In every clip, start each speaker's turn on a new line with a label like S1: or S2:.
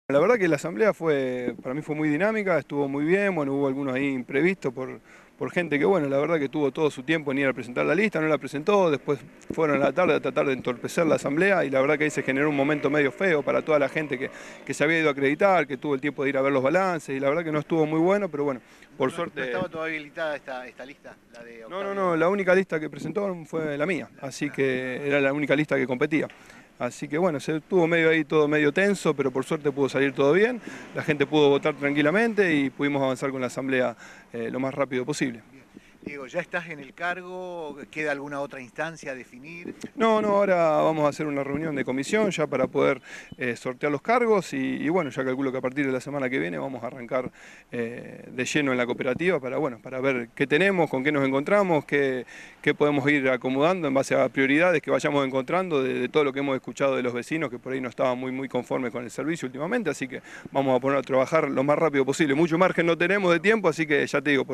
S1: La verdad que la asamblea para mí fue muy dinámica, estuvo muy bien, bueno, hubo algunos ahí imprevistos por gente que, bueno, la verdad que tuvo todo su tiempo en ir a presentar la lista, no la presentó, después fueron a la tarde a tratar de entorpecer la asamblea y la verdad que ahí se generó un momento medio feo para toda la gente que se había ido a acreditar, que tuvo el tiempo de ir a ver los balances y la verdad que no estuvo muy bueno, pero bueno, por suerte...
S2: ¿No estaba todavía habilitada esta lista, la de Octavio?
S1: No, la única lista que presentó fue la mía, así que era la única lista que competía. Así que bueno, se estuvo medio ahí todo medio tenso, pero por suerte pudo salir todo bien, la gente pudo votar tranquilamente y pudimos avanzar con la asamblea lo más rápido posible.
S2: Bien. Diego, ¿ya estás en el cargo? ¿Queda alguna otra instancia a definir?
S1: No, ahora vamos a hacer una reunión de comisión ya para poder sortear los cargos y bueno, ya calculo que a partir de la semana que viene vamos a arrancar de lleno en la cooperativa para ver qué tenemos, con qué nos encontramos, qué podemos ir acomodando en base a prioridades que vayamos encontrando de todo lo que hemos escuchado de los vecinos que por ahí no estaban muy conformes con el servicio últimamente, así que vamos a poner a trabajar lo más rápido posible. Mucho margen no tenemos de tiempo, así que ya te digo,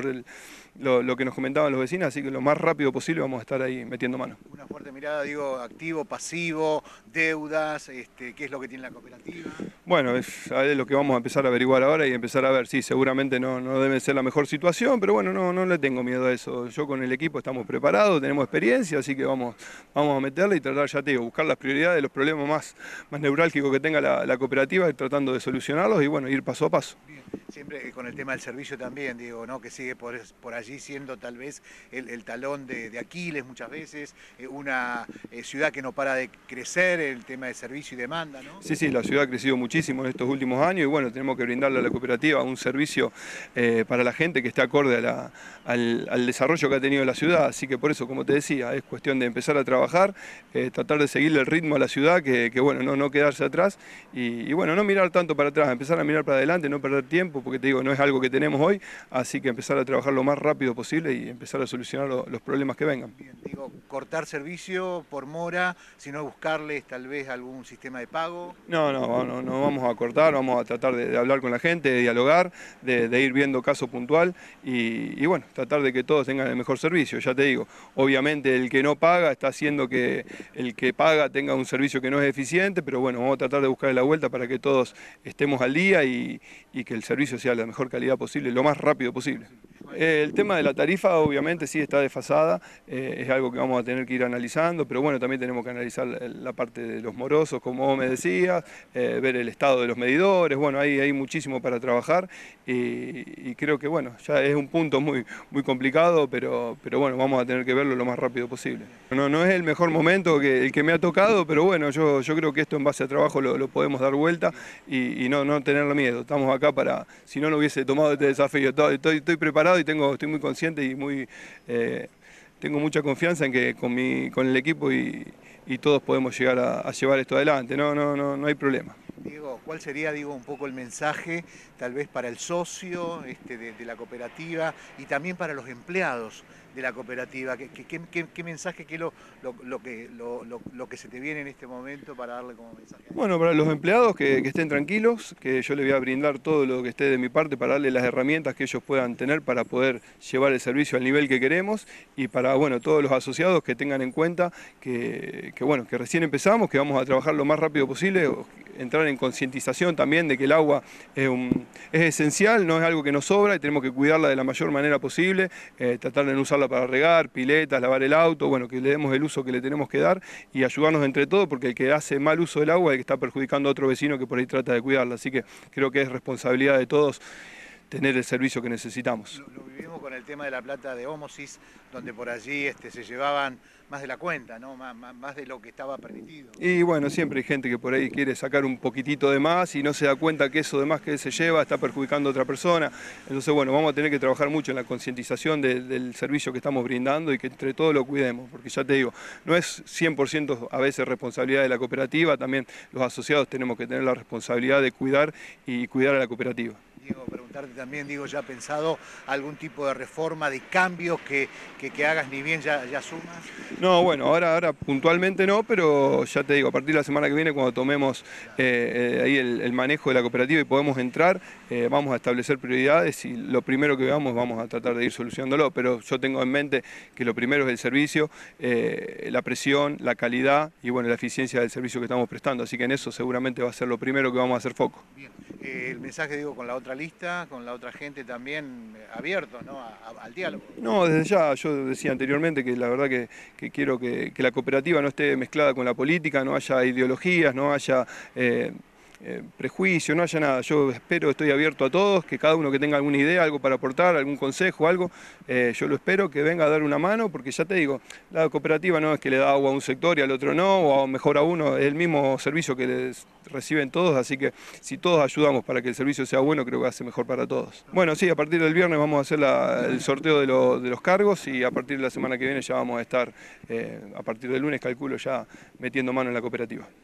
S1: lo que nos comentaban los vecinos, así que lo más rápido posible vamos a estar ahí metiendo mano.
S2: Una fuerte mirada, digo, activo, pasivo, deudas, ¿qué es lo que tiene la cooperativa?
S1: Bueno, es lo que vamos a empezar a averiguar ahora y empezar a ver. Sí, seguramente no debe ser la mejor situación, pero bueno, no le tengo miedo a eso. Yo con el equipo estamos preparados, tenemos experiencia, así que vamos a meterle y tratar, ya te digo, buscar las prioridades, los problemas más neurálgicos que tenga la cooperativa y tratando de solucionarlos y bueno, ir paso a paso.
S2: Bien. Siempre con el tema del servicio también, digo, ¿no? Que sigue por allí siendo tal vez el talón de Aquiles muchas veces, una ciudad que no para de crecer, el tema de servicio y demanda, ¿no?
S1: Sí, la ciudad ha crecido muchísimo en estos últimos años y bueno, tenemos que brindarle a la cooperativa un servicio para la gente que esté acorde al desarrollo que ha tenido la ciudad, así que por eso, como te decía, es cuestión de empezar a trabajar, tratar de seguirle el ritmo a la ciudad, que bueno, no quedarse atrás y bueno, no mirar tanto para atrás, empezar a mirar para adelante, no perder tiempo, porque te digo, no es algo que tenemos hoy, así que empezar a trabajar lo más rápido posible y empezar a solucionar los problemas que vengan.
S2: Bien, digo, cortar servicio por mora, sino buscarles tal vez algún sistema de pago.
S1: No vamos a cortar, vamos a tratar de hablar con la gente, de dialogar, de ir viendo caso puntual y bueno, tratar de que todos tengan el mejor servicio. Ya te digo, obviamente el que no paga está haciendo que el que paga tenga un servicio que no es eficiente, pero bueno, vamos a tratar de buscarle la vuelta para que todos estemos al día y que el servicio sea de la mejor calidad posible, lo más rápido posible. El tema de la tarifa obviamente sí está desfasada, es algo que vamos a tener que ir analizando, pero bueno, también tenemos que analizar la parte de los morosos, como vos me decías, ver el estado de los medidores, bueno, hay muchísimo para trabajar y creo que bueno, ya es un punto muy complicado, pero bueno, vamos a tener que verlo lo más rápido posible. No es el mejor momento el que me ha tocado, pero bueno, yo creo que esto en base a trabajo lo podemos dar vuelta y no tenerle miedo. Estamos acá para, si no hubiese tomado este desafío, estoy preparado y estoy muy consciente y tengo mucha confianza en que con el equipo y todos podemos llegar a llevar esto adelante, no hay problema.
S2: Diego, ¿cuál sería, digo, un poco el mensaje tal vez para el socio de la cooperativa y también para los empleados de la cooperativa? ¿Qué mensaje, qué es lo que se te viene en este momento para darle como mensaje?
S1: Bueno, para los empleados que estén tranquilos, que yo les voy a brindar todo lo que esté de mi parte para darles las herramientas que ellos puedan tener para poder llevar el servicio al nivel que queremos y para bueno, todos los asociados que tengan en cuenta que recién empezamos, que vamos a trabajar lo más rápido posible, entrar en concientización también de que el agua es esencial, no es algo que nos sobra y tenemos que cuidarla de la mayor manera posible, tratar de no usarla para regar, piletas, lavar el auto, bueno, que le demos el uso que le tenemos que dar y ayudarnos entre todos porque el que hace mal uso del agua es el que está perjudicando a otro vecino que por ahí trata de cuidarla, así que creo que es responsabilidad de todos tener el servicio que necesitamos.
S2: Lo vivimos con el tema de la planta de ómosis, donde por allí se llevaban más de la cuenta, ¿no? Más de lo que estaba permitido.
S1: Y bueno, siempre hay gente que por ahí quiere sacar un poquitito de más y no se da cuenta que eso de más que se lleva está perjudicando a otra persona. Entonces, bueno, vamos a tener que trabajar mucho en la concientización del servicio que estamos brindando y que entre todos lo cuidemos, porque ya te digo, no es 100% a veces responsabilidad de la cooperativa, también los asociados tenemos que tener la responsabilidad de cuidar y cuidar a la cooperativa.
S2: Diego, preguntarte también, digo, ¿ya ha pensado algún tipo de reforma, de cambios que hagas, ni bien ya sumas?
S1: No, bueno, ahora puntualmente no, pero ya te digo, a partir de la semana que viene, cuando tomemos ahí el manejo de la cooperativa y podemos entrar, vamos a establecer prioridades y lo primero que veamos vamos a tratar de ir solucionándolo, pero yo tengo en mente que lo primero es el servicio, la presión, la calidad y bueno, la eficiencia del servicio que estamos prestando, así que en eso seguramente va a ser lo primero que vamos a hacer foco.
S2: Bien. El mensaje, digo, con la otra lista, con la otra gente también abierto, ¿no? Al diálogo.
S1: No, desde ya, yo decía anteriormente que la verdad que quiero que la cooperativa no esté mezclada con la política, no haya ideologías, no haya prejuicio, no haya nada. Yo espero, estoy abierto a todos, que cada uno que tenga alguna idea, algo para aportar, algún consejo, algo, yo lo espero que venga a dar una mano, porque ya te digo, la cooperativa no es que le da agua a un sector y al otro no, o mejor a uno, es el mismo servicio que reciben todos, así que si todos ayudamos para que el servicio sea bueno, creo que va a ser mejor para todos. Bueno, sí, a partir del viernes vamos a hacer el sorteo de los cargos y a partir de la semana que viene ya vamos a estar, a partir del lunes calculo, ya metiendo mano en la cooperativa.